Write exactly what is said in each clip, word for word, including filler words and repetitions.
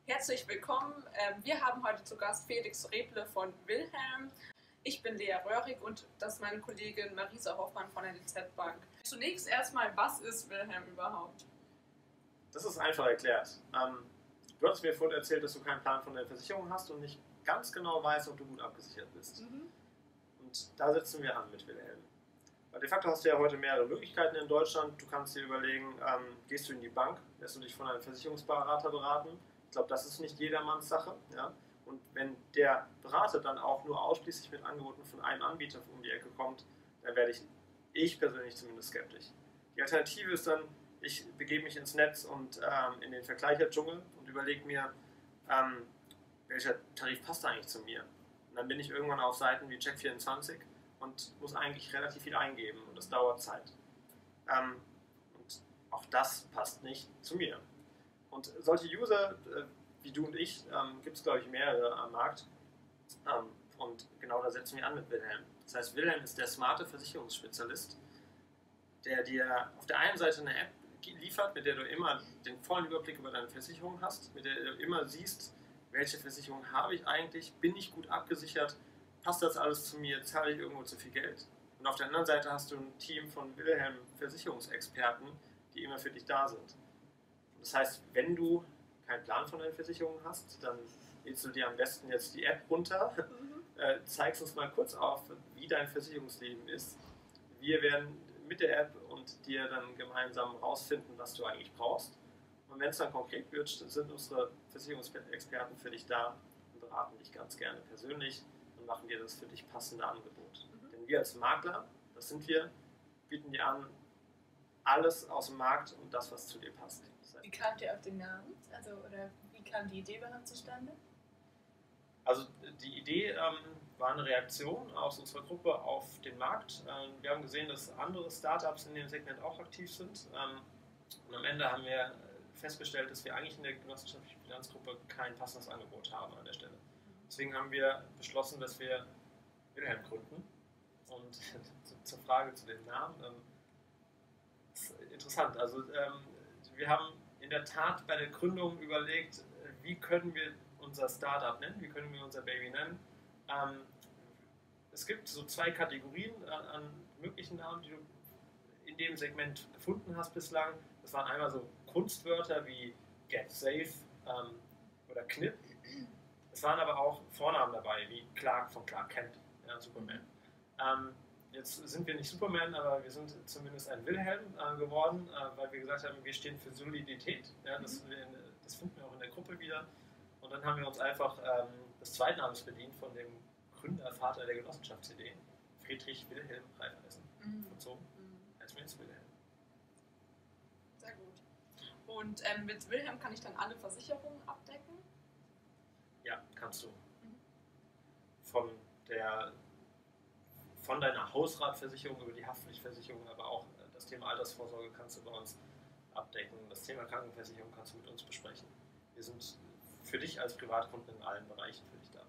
Herzlich willkommen. Wir haben heute zu Gast Felix Reble von Wilhelm. Ich bin Lea Röhrig und das ist meine Kollegin Marisa Hoffmann von der D Z Bank. Zunächst erstmal, was ist Wilhelm überhaupt? Das ist einfach erklärt. Ähm, du hattest mir vorhin erzählt, dass du keinen Plan von der Versicherung hast und nicht ganz genau weißt, ob du gut abgesichert bist. Mhm. Und da setzen wir an mit Wilhelm. Weil de facto hast du ja heute mehrere Möglichkeiten in Deutschland. Du kannst dir überlegen, ähm, gehst du in die Bank, lässt du dich von einem Versicherungsberater beraten. Ich glaube, das ist nicht jedermanns Sache. Ja? Und wenn der Berater dann auch nur ausschließlich mit Angeboten von einem Anbieter um die Ecke kommt, dann werde ich, ich persönlich zumindest skeptisch. Die Alternative ist dann, ich begebe mich ins Netz und ähm, in den Vergleicherdschungel und überlege mir, ähm, welcher Tarif passt eigentlich zu mir. Und dann bin ich irgendwann auf Seiten wie Check vierundzwanzig und muss eigentlich relativ viel eingeben und das dauert Zeit. Ähm, und auch das passt nicht zu mir. Und solche User äh, wie du und ich ähm, gibt es, glaube ich, mehrere am Markt. Ähm, und genau da setzen wir an mit Wilhelm. Das heißt, Wilhelm ist der smarte Versicherungsspezialist, der dir auf der einen Seite eine App liefert, mit der du immer den vollen Überblick über deine Versicherung hast, mit der du immer siehst, welche Versicherung habe ich eigentlich, bin ich gut abgesichert, passt das alles zu mir, zahle ich irgendwo zu viel Geld. Und auf der anderen Seite hast du ein Team von Wilhelm Versicherungsexperten, die immer für dich da sind. Das heißt, wenn du keinen Plan von deinen Versicherungen hast, dann lädst du dir am besten jetzt die App runter, mhm. äh, zeigst uns mal kurz auf, wie dein Versicherungsleben ist. Wir werden mit der App und dir dann gemeinsam rausfinden, was du eigentlich brauchst. Und wenn es dann konkret wird, sind unsere Versicherungsexperten für dich da und beraten dich ganz gerne persönlich und machen dir das für dich passende Angebot. Mhm. Denn wir als Makler, das sind wir, bieten dir an, alles aus dem Markt und das, was zu dir passt. Wie kamt ihr auf den Namen? Also, oder wie kam die Idee überhaupt zustande? Also die Idee ähm, war eine Reaktion aus unserer Gruppe auf den Markt. Ähm, wir haben gesehen, dass andere Startups in dem Segment auch aktiv sind. Ähm, und am Ende haben wir festgestellt, dass wir eigentlich in der genossenschaftlichen Finanzgruppe kein passendes Angebot haben an der Stelle. Deswegen haben wir beschlossen, dass wir Wilhelm gründen. Und zur Frage zu dem Namen, ähm, ist interessant. Also ähm, wir haben in der Tat bei der Gründung überlegt, wie können wir unser Startup nennen, wie können wir unser Baby nennen. Ähm, es gibt so zwei Kategorien an, an möglichen Namen, die du in dem Segment gefunden hast bislang. Das waren einmal so Kunstwörter wie Get Safe ähm, oder Knip. Es waren aber auch Vornamen dabei, wie Clark von Clark Kent, ja, Superman. Ähm, Jetzt sind wir nicht Superman, aber wir sind zumindest ein Wilhelm äh, geworden, äh, weil wir gesagt haben, wir stehen für Solidität. Ja, das, mhm. das finden wir auch in der Gruppe wieder. Und dann haben wir uns einfach ähm, des Zweitnamens bedient von dem Gründervater der Genossenschaftsidee, Friedrich Wilhelm Raiffeisen. Mhm. Und so mhm. heißt mir jetzt Wilhelm. Sehr gut. Und ähm, mit Wilhelm kann ich dann alle Versicherungen abdecken? Ja, kannst du. Mhm. Von der Von deiner Hausratversicherung über die Haftpflichtversicherung, aber auch das Thema Altersvorsorge kannst du bei uns abdecken. Das Thema Krankenversicherung kannst du mit uns besprechen. Wir sind für dich als Privatkunden in allen Bereichen für dich da.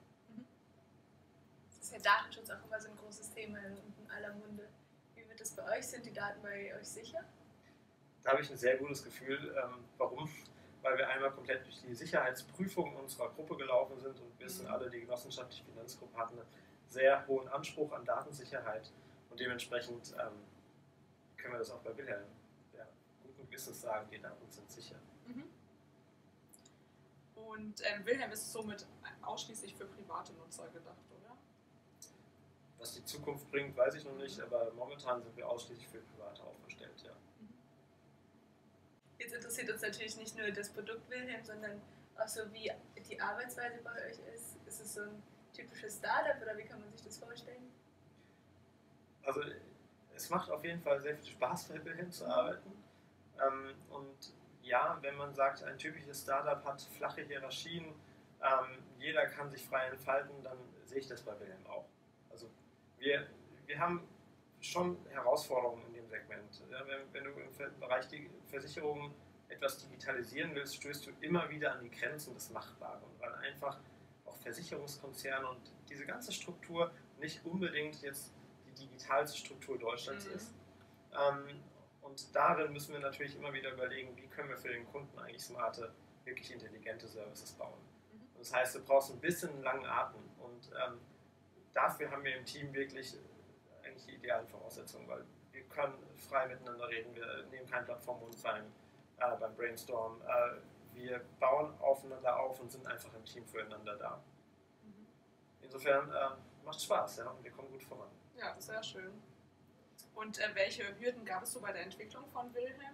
Das ist ja Datenschutz auch immer so ein großes Thema in aller Munde. Wie wird das bei euch? Sind die Daten bei euch sicher? Da habe ich ein sehr gutes Gefühl. Ähm, warum? Weil wir einmal komplett durch die Sicherheitsprüfung unserer Gruppe gelaufen sind und wissen mhm. alle, die genossenschaftliche Finanzgruppe hatten eine sehr hohen Anspruch an Datensicherheit und dementsprechend ähm, können wir das auch bei Wilhelm ja, guten Gewissens sagen, die Daten sind sicher. Mhm. Und ähm, Wilhelm ist somit ausschließlich für private Nutzer gedacht, oder? Was die Zukunft bringt, weiß ich noch nicht, aber momentan sind wir ausschließlich für Private aufgestellt, ja. Mhm. Jetzt interessiert uns natürlich nicht nur das Produkt Wilhelm, sondern auch so, wie die Arbeitsweise bei euch ist. Ist es so ein typisches Startup oder wie kann man sich das vorstellen? Also es macht auf jeden Fall sehr viel Spaß, bei Wilhelm zu arbeiten. Ähm, und ja, wenn man sagt, ein typisches Startup hat flache Hierarchien, ähm, jeder kann sich frei entfalten, dann sehe ich das bei Wilhelm auch. Also wir, wir haben schon Herausforderungen in dem Segment. Ja, wenn, wenn du im Bereich die Versicherungen etwas digitalisieren willst, stößt du immer wieder an die Grenzen des Machbaren, weil einfach auch Versicherungskonzerne und diese ganze Struktur nicht unbedingt jetzt die digitalste Struktur Deutschlands mhm. ist. Ähm, und darin müssen wir natürlich immer wieder überlegen, wie können wir für den Kunden eigentlich smarte wirklich intelligente Services bauen. Mhm. Und das heißt, du brauchst ein bisschen einen langen Atem und ähm, dafür haben wir im Team wirklich eigentlich die idealen Voraussetzungen, weil wir können frei miteinander reden, wir nehmen kein Blatt vom Mund beim, äh, beim Brainstorm, äh, wir bauen aufeinander auf und sind einfach im Team füreinander da. Mhm. Insofern äh, macht Spaß, ja, und wir kommen gut voran. Ja, sehr schön. Und äh, welche Hürden gab es so bei der Entwicklung von Wilhelm?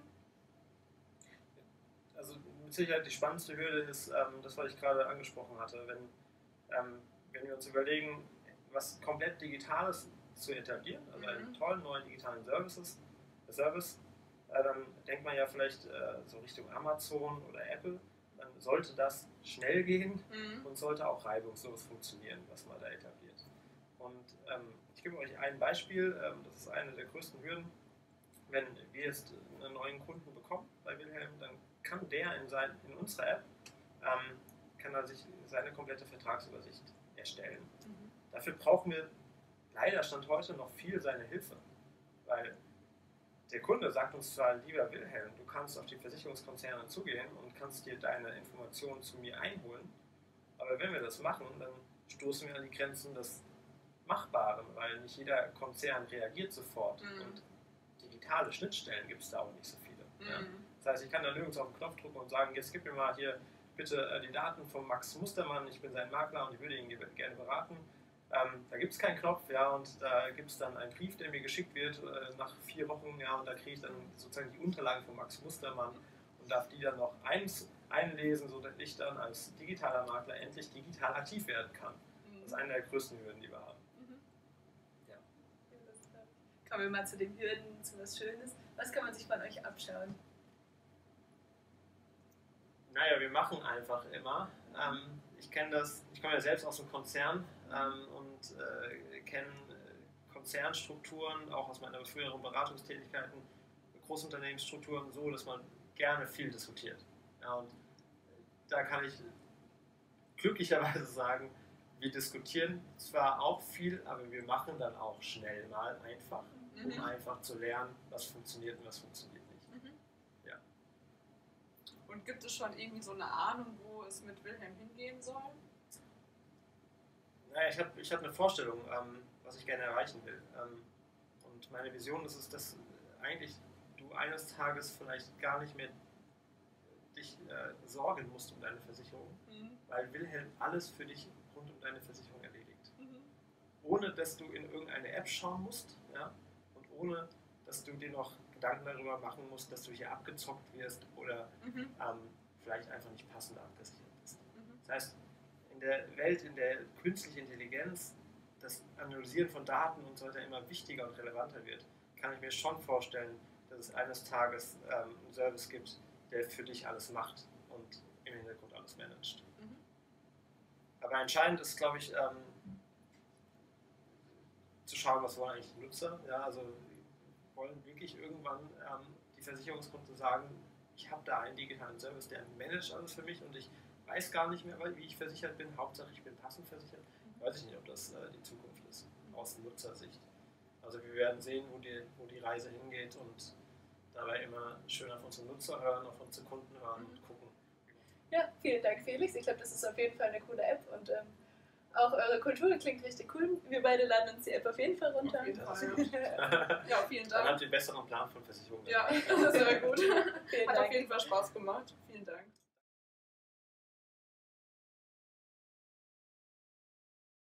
Also mit Sicherheit die spannendste Hürde ist ähm, das, was ich gerade angesprochen hatte. Wenn, ähm, wenn wir uns überlegen, was komplett Digitales zu etablieren, also mhm. einen tollen neuen digitalen Services, Service, äh, dann denkt man ja vielleicht äh, so Richtung Amazon oder Apple, dann sollte das schnell gehen mhm. und sollte auch reibungslos funktionieren, was man da etabliert. Und ähm, ich gebe euch ein Beispiel, ähm, das ist eine der größten Hürden. Wenn wir jetzt einen neuen Kunden bekommen bei Wilhelm, dann kann der in, sein, in unserer App ähm, kann er sich seine komplette Vertragsübersicht erstellen. Mhm. Dafür brauchen wir leider Stand heute noch viel seine Hilfe, weil der Kunde sagt uns zwar, lieber Wilhelm, du kannst auf die Versicherungskonzerne zugehen und kannst dir deine Informationen zu mir einholen, aber wenn wir das machen, dann stoßen wir an die Grenzen des Machbaren, weil nicht jeder Konzern reagiert sofort mhm. und digitale Schnittstellen gibt es da auch nicht so viele. Mhm. Ja. Das heißt, ich kann da nirgends auf den Knopf drücken und sagen, jetzt gib mir mal hier bitte äh, die Daten von Max Mustermann, ich bin sein Makler und ich würde ihn gerne beraten. Ähm, da gibt es keinen Knopf, ja, und da gibt es dann einen Brief, der mir geschickt wird äh, nach vier Wochen, ja, und da kriege ich dann sozusagen die Unterlagen von Max Mustermann und darf die dann noch eins, einlesen, sodass ich dann als digitaler Makler endlich digital aktiv werden kann. Mhm. Das ist eine der größten Hürden, die wir haben. Mhm. Ja. Kommen wir mal zu den Hürden, zu was Schönes. Was kann man sich von euch abschauen? Naja, wir machen einfach immer. Ähm, ich kenne das, ich komme ja selbst aus dem Konzern ähm, und äh, kenne Konzernstrukturen, auch aus meiner früheren Beratungstätigkeiten, Großunternehmensstrukturen so, dass man gerne viel diskutiert. Ja, und da kann ich glücklicherweise sagen, wir diskutieren zwar auch viel, aber wir machen dann auch schnell mal einfach, um mhm. einfach zu lernen, was funktioniert und was funktioniert nicht. Mhm. Ja. Und gibt es schon irgendwie so eine Ahnung, wo es mit Wilhelm hingehen soll? Naja, ich habe ich hab eine Vorstellung, ähm, was ich gerne erreichen will. Ähm, und meine Vision ist es, dass eigentlich du eines Tages vielleicht gar nicht mehr dich äh, sorgen musst um deine Versicherung, mhm. weil Wilhelm alles für dich rund um deine Versicherung erledigt. Mhm. Ohne, dass du in irgendeine App schauen musst, ja, und ohne, dass du dir noch Gedanken darüber machen musst, dass du hier abgezockt wirst oder mhm. ähm, vielleicht einfach nicht passend abgesichert bist. Mhm. Das heißt, in der Welt, in der künstliche Intelligenz, das Analysieren von Daten und so weiter immer wichtiger und relevanter wird, kann ich mir schon vorstellen, dass es eines Tages ähm, einen Service gibt, der für dich alles macht und im Hintergrund alles managt. Mhm. Aber entscheidend ist, glaube ich, ähm, zu schauen, was wollen eigentlich die Nutzer. Ja, also wollen wirklich irgendwann ähm, die Versicherungskunden sagen, ich habe da einen digitalen Service, der managt alles für mich und ich weiß gar nicht mehr, wie ich versichert bin. Hauptsache, ich bin passend versichert. Weiß ich nicht, ob das äh, die Zukunft ist, aus Nutzersicht. Also wir werden sehen, wo die, wo die Reise hingeht und dabei immer schön auf unsere Nutzer hören, auf unsere Kunden hören und gucken. Ja, vielen Dank, Felix. Ich glaube, das ist auf jeden Fall eine coole App und ähm, auch eure Kultur klingt richtig cool. Wir beide laden uns die App auf jeden Fall runter. Auf jeden Fall. Ja, vielen Dank. Dann habt ihr einen besseren Plan von Versicherungen. Ja, das ist sehr gut. Vielen Hat Dank. Auf jeden Fall Spaß gemacht. Vielen Dank.